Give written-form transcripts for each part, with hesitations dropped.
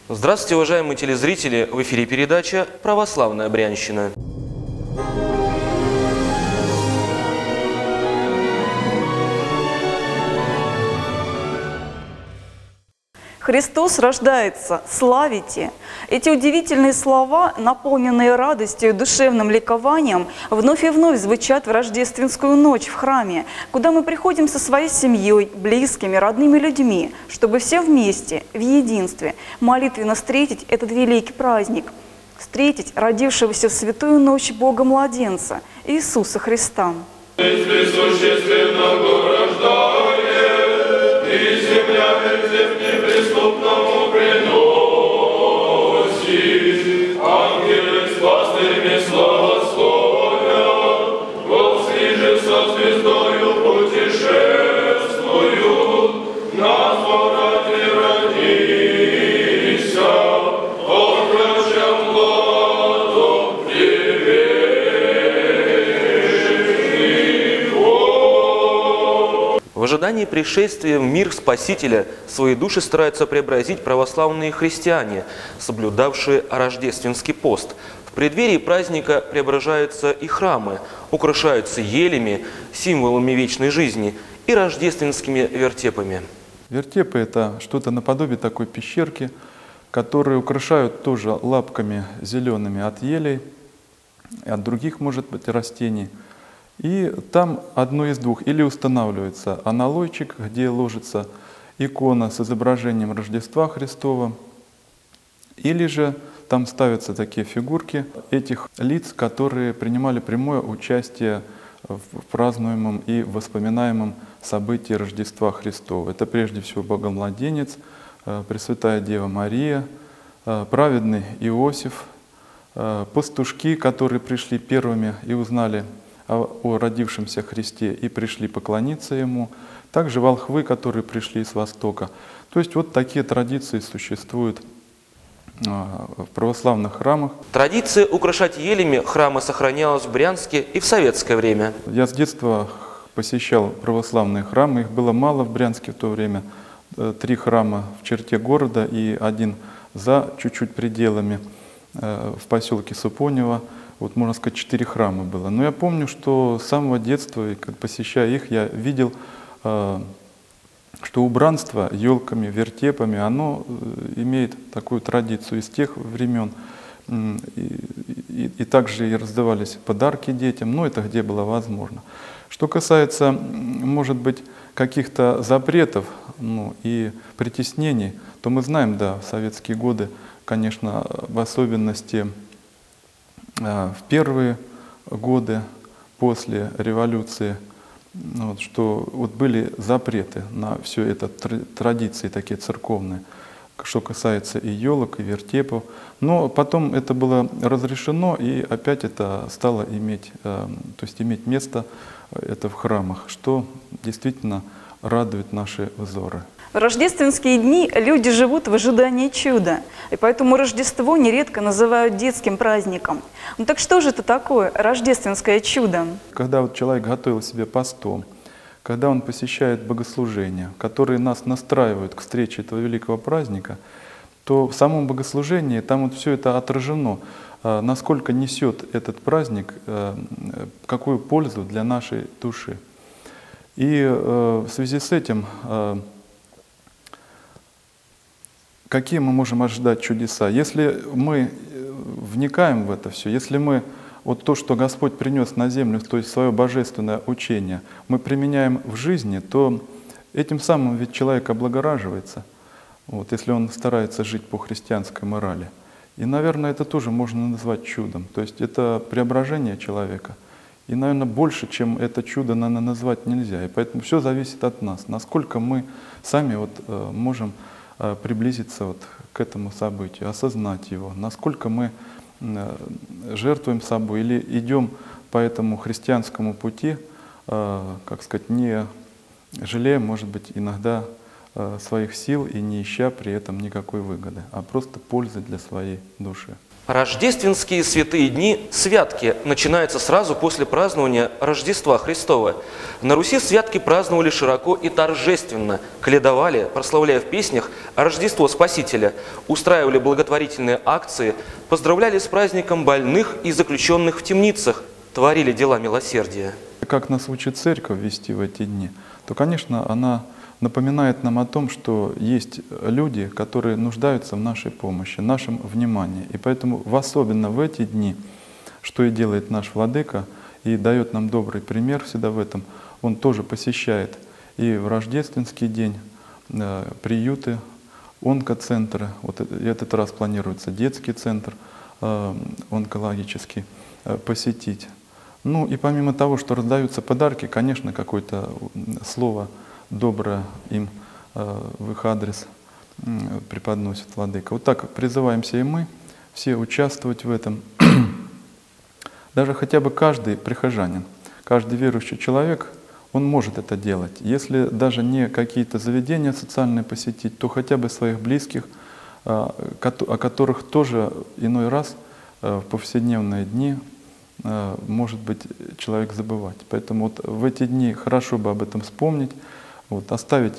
Здравствуйте, уважаемые телезрители! В эфире передача «Православная Брянщина». Христос рождается, славите! Эти удивительные слова, наполненные радостью и душевным ликованием, вновь и вновь звучат в рождественскую ночь в храме, куда мы приходим со своей семьей, близкими, родными людьми, чтобы все вместе, в единстве, молитвенно встретить этот великий праздник, встретить родившегося в святую ночь Бога-младенца, Иисуса Христа. И земля к неприступному приносит, ангелы с пастырями славословят, волхвы же со звездою путешествуют, на звороте родися, отроча младом В ожидании пришествия в мир Спасителя свои души стараются преобразить православные христиане, соблюдавшие рождественский пост. В преддверии праздника преображаются и храмы, украшаются елями, символами вечной жизни и рождественскими вертепами. Вертепы – это что-то наподобие такой пещерки, которые украшают тоже лапками зелеными от елей, от других, может быть, растений. И там одно из двух. Или устанавливается аналойчик, где ложится икона с изображением Рождества Христова, или же там ставятся такие фигурки этих лиц, которые принимали прямое участие в празднуемом и воспоминаемом событии Рождества Христова. Это прежде всего Богомладенец, Пресвятая Дева Мария, праведный Иосиф, пастушки, которые пришли первыми и узнали о родившемся Христе и пришли поклониться Ему, также волхвы, которые пришли с Востока. То есть вот такие традиции существуют в православных храмах. Традиция украшать елями храмы сохранялась в Брянске и в советское время. Я с детства посещал православные храмы, их было мало в Брянске в то время. 3 храма в черте города и 1 за чуть-чуть пределами в поселке Супонево. Вот, можно сказать, 4 храма было. Но я помню, что с самого детства, посещая их, я видел, что убранство елками, вертепами, оно имеет такую традицию из тех времен. И также и раздавались подарки детям, но это где было возможно. Что касается, может быть, каких-то запретов и притеснений, то мы знаем, да, в советские годы, конечно, в особенности в первые годы после революции, что вот были запреты на все это, традиции такие церковные, что касается и елок, и вертепов. Но потом это было разрешено, и опять это стало иметь место это в храмах, что действительно радует наши взоры. В рождественские дни люди живут в ожидании чуда, и поэтому Рождество нередко называют детским праздником. Ну так что же это такое рождественское чудо? Когда вот человек готовил себе постом, когда он посещает богослужения, которые нас настраивают к встрече этого великого праздника, то в самом богослужении там вот все это отражено, насколько несет этот праздник, какую пользу для нашей души. И в связи с этим, какие мы можем ожидать чудеса? Если мы вникаем в это все, если мы вот то, что Господь принес на землю, то есть свое божественное учение, мы применяем в жизни, то этим самым ведь человек облагораживается, если он старается жить по христианской морали. И, наверное, это тоже можно назвать чудом. То есть это преображение человека. И, наверное, больше, чем это чудо, назвать нельзя. И поэтому все зависит от нас, насколько мы сами можем приблизиться к этому событию, осознать его, насколько мы жертвуем собой или идем по этому христианскому пути, не жалея, может быть, иногда своих сил и не ища при этом никакой выгоды, а просто пользы для своей души. Рождественские святые дни, святки, начинаются сразу после празднования Рождества Христова. На Руси святки праздновали широко и торжественно, коледовали, прославляя в песнях Рождество Спасителя, устраивали благотворительные акции, поздравляли с праздником больных и заключенных в темницах, творили дела милосердия. Как нас учит Церковь вести в эти дни, то, конечно, она напоминает нам о том, что есть люди, которые нуждаются в нашей помощи, в нашем внимании. И поэтому особенно в эти дни, что и делает наш Владыка, и дает нам добрый пример всегда в этом, он тоже посещает и в рождественский день приюты, онкоцентры. Вот этот раз планируется детский центр онкологический посетить. Ну и помимо того, что раздаются подарки, конечно, какое-то слово доброе им в их адрес преподносит Владыка. Вот так призываемся и мы все участвовать в этом. Даже хотя бы каждый прихожанин, каждый верующий человек, он может это делать. Если даже не какие-то заведения социальные посетить, то хотя бы своих близких, о которых тоже иной раз в повседневные дни может быть человек забывать. Поэтому вот в эти дни хорошо бы об этом вспомнить, вот, оставить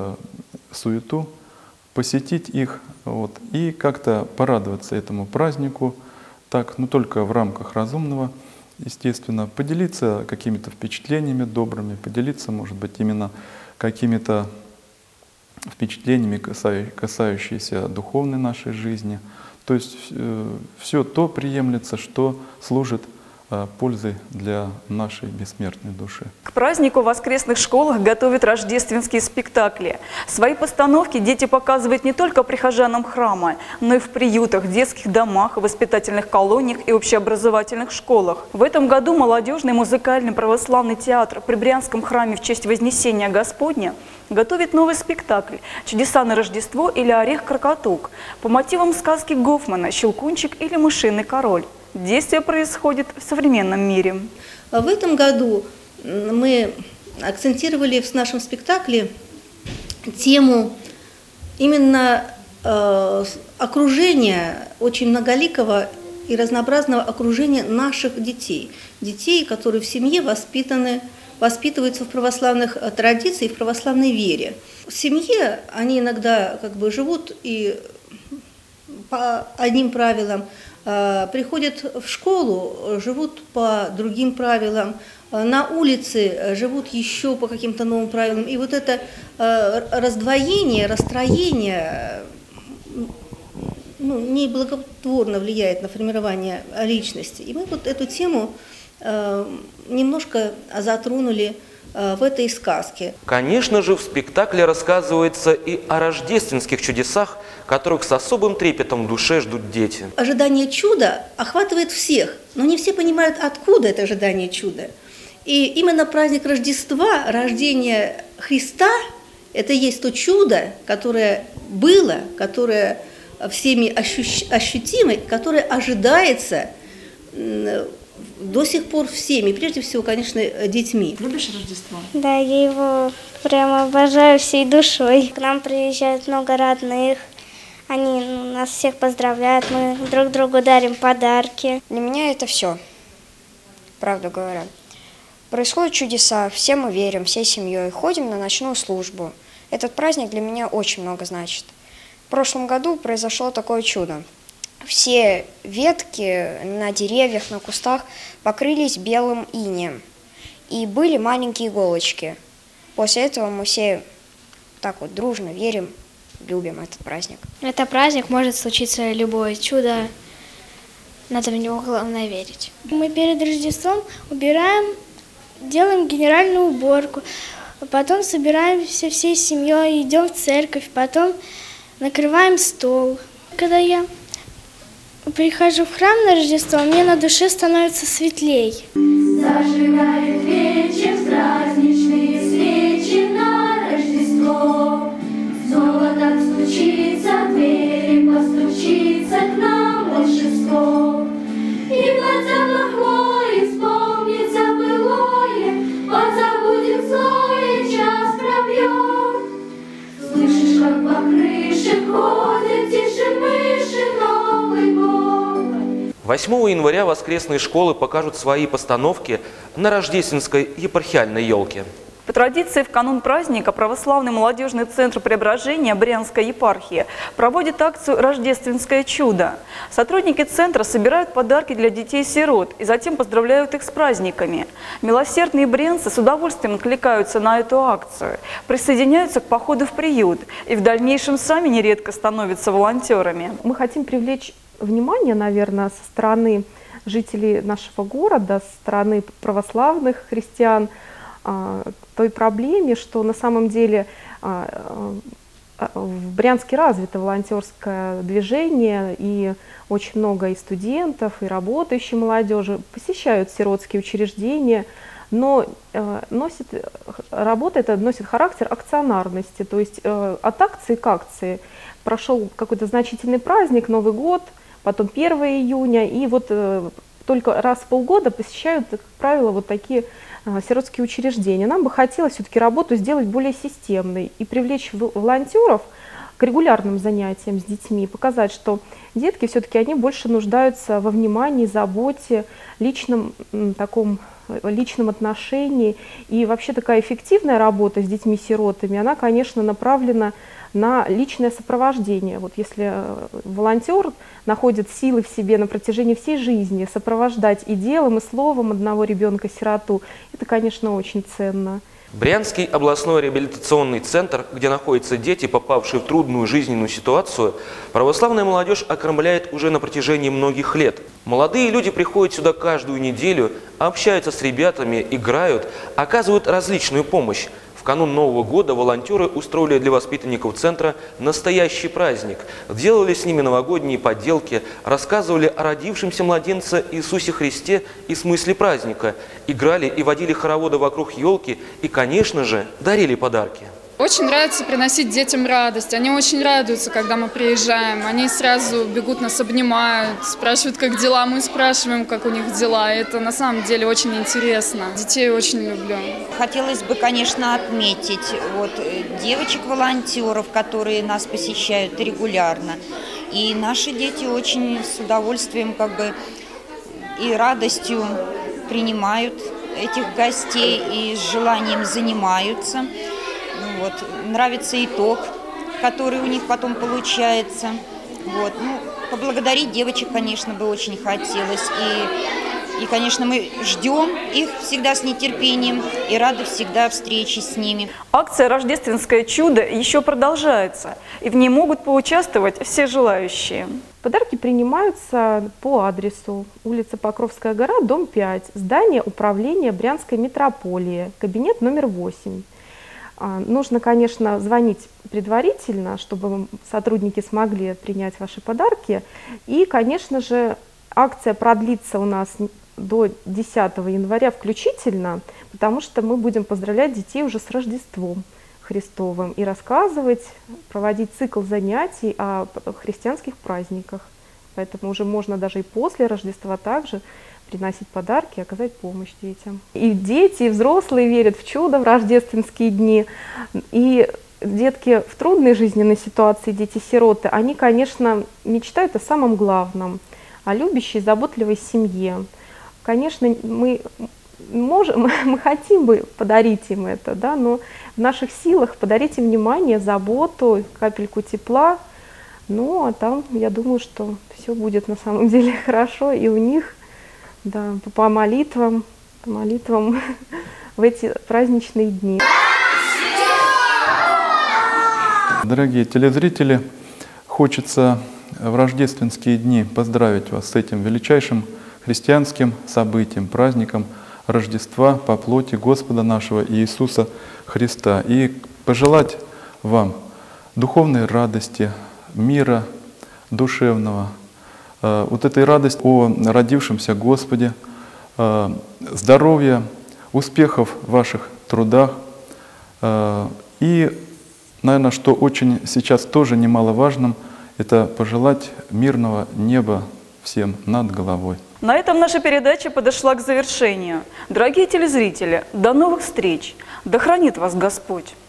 суету, посетить их и как-то порадоваться этому празднику, так, только в рамках разумного, естественно, поделиться какими-то впечатлениями добрыми, поделиться, может быть, именно какими-то впечатлениями, касающиеся духовной нашей жизни. То есть все то приемлется, что служит пользой для нашей бессмертной души. К празднику в воскресных школах готовят рождественские спектакли. Свои постановки дети показывают не только прихожанам храма, но и в приютах, детских домах, воспитательных колониях и общеобразовательных школах. В этом году молодежный музыкальный православный театр при Брянском храме в честь Вознесения Господня готовит новый спектакль «Чудеса на Рождество» или «Орех-крокотук» по мотивам сказки Гофмана «Щелкунчик» или «Мышиный король». Действие происходит в современном мире. В этом году мы акцентировали в нашем спектакле тему именно окружения, очень многоликого и разнообразного окружения наших детей. Детей, которые в семье воспитываются в православных традициях, в православной вере. В семье они иногда живут и по одним правилам, приходят в школу, живут по другим правилам, на улице живут еще по каким-то новым правилам. И вот это раздвоение, расстроение неблаготворно влияет на формирование личности. И мы вот эту тему немножко затронули в этой сказке. Конечно же, в спектакле рассказывается и о рождественских чудесах, которых с особым трепетом в душе ждут дети. Ожидание чуда охватывает всех, но не все понимают, откуда это ожидание чуда. И именно праздник Рождества, рождение Христа, это и есть то чудо, которое было, которое всеми ощутимо, которое ожидается до сих пор всеми, прежде всего, конечно, детьми. Любишь Рождество? Да, я его прямо обожаю всей душой. К нам приезжает много родных, они нас всех поздравляют, мы друг другу дарим подарки. Для меня это все, правду говоря. Происходят чудеса, все мы верим, всей семьей, ходим на ночную службу. Этот праздник для меня очень много значит. В прошлом году произошло такое чудо. Все ветки на деревьях, на кустах покрылись белым инеем. И были маленькие иголочки. После этого мы все так вот дружно верим, любим этот праздник. Это праздник, может случиться любое чудо. Надо в него, главное, верить. Мы перед Рождеством убираем, делаем генеральную уборку. Потом собираемся всей семьей, идем в церковь. Потом накрываем стол. Когда я прихожу в храм на Рождество, мне на душе становится светлей. Зажигает вечер праздничные свечи на Рождество. Снова так стучится в двери, постучится к нам волшебство. И под запахлое вспомнится былое, подзабудем злое, час пробьет. 8 января воскресные школы покажут свои постановки на рождественской епархиальной елке. По традиции, в канун праздника Православный молодежный центр Преображения Брянской епархии проводит акцию «Рождественское чудо». Сотрудники центра собирают подарки для детей-сирот и затем поздравляют их с праздниками. Милосердные брянцы с удовольствием откликаются на эту акцию, присоединяются к походу в приют и в дальнейшем сами нередко становятся волонтерами. Мы хотим привлечь внимание, наверное, со стороны жителей нашего города, со стороны православных христиан, той проблеме, что на самом деле в Брянске развито волонтерское движение, и очень много и студентов, и работающей молодежи посещают сиротские учреждения, но работа эта носит характер акционарности, то есть от акции к акции. Прошел какой-то значительный праздник, Новый год, потом 1 июня, и вот только раз в полгода посещают, как правило, вот такие сиротские учреждения. Нам бы хотелось все-таки работу сделать более системной и привлечь волонтеров к регулярным занятиям с детьми, показать, что детки все-таки они больше нуждаются во внимании, заботе, личном отношении. И вообще такая эффективная работа с детьми-сиротами, она, конечно, направлена на личное сопровождение. Вот если волонтер находит силы в себе на протяжении всей жизни сопровождать и делом, и словом одного ребенка-сироту, это, конечно, очень ценно. Брянский областной реабилитационный центр, где находятся дети, попавшие в трудную жизненную ситуацию, православная молодежь окормляет уже на протяжении многих лет. Молодые люди приходят сюда каждую неделю, общаются с ребятами, играют, оказывают различную помощь. В канун Нового года волонтеры устроили для воспитанников центра настоящий праздник. Делали с ними новогодние поделки, рассказывали о родившемся младенце Иисусе Христе и смысле праздника, играли и водили хороводы вокруг елки и, конечно же, дарили подарки. Очень нравится приносить детям радость. Они очень радуются, когда мы приезжаем. Они сразу бегут, нас обнимают, спрашивают, как дела. Мы спрашиваем, как у них дела. Это на самом деле очень интересно. Детей очень люблю. Хотелось бы, конечно, отметить девочек-волонтеров, которые нас посещают регулярно. И наши дети очень с удовольствием и радостью принимают этих гостей и с желанием занимаются. Нравится итог, который у них потом получается. Поблагодарить девочек, конечно, бы очень хотелось. И, конечно, мы ждем их всегда с нетерпением и рады всегда встрече с ними. Акция «Рождественское чудо» еще продолжается, и в ней могут поучаствовать все желающие. Подарки принимаются по адресу: улица Покровская гора, дом 5, здание управления Брянской метрополии, кабинет номер 8. Нужно, конечно, звонить предварительно, чтобы сотрудники смогли принять ваши подарки. И, конечно же, акция продлится у нас до 10 января включительно, потому что мы будем поздравлять детей уже с Рождеством Христовым и рассказывать, проводить цикл занятий о христианских праздниках. Поэтому уже можно даже и после Рождества также приносить подарки, оказать помощь детям. И дети, и взрослые верят в чудо в рождественские дни. И детки в трудной жизненной ситуации, дети-сироты, они, конечно, мечтают о самом главном, о любящей, заботливой семье. Конечно, мы хотим бы подарить им это, да, но в наших силах подарить им внимание, заботу, капельку тепла. Ну, а там, я думаю, что все будет на самом деле хорошо и у них. Да, по молитвам в эти праздничные дни. Дорогие телезрители, хочется в рождественские дни поздравить вас с этим величайшим христианским событием, праздником Рождества по плоти Господа нашего Иисуса Христа. И пожелать вам духовной радости, мира душевного, вот этой радости о родившемся Господе, здоровья, успехов в ваших трудах. И, наверное, что очень сейчас тоже немаловажным, это пожелать мирного неба всем над головой. На этом наша передача подошла к завершению. Дорогие телезрители, до новых встреч! Да хранит вас Господь!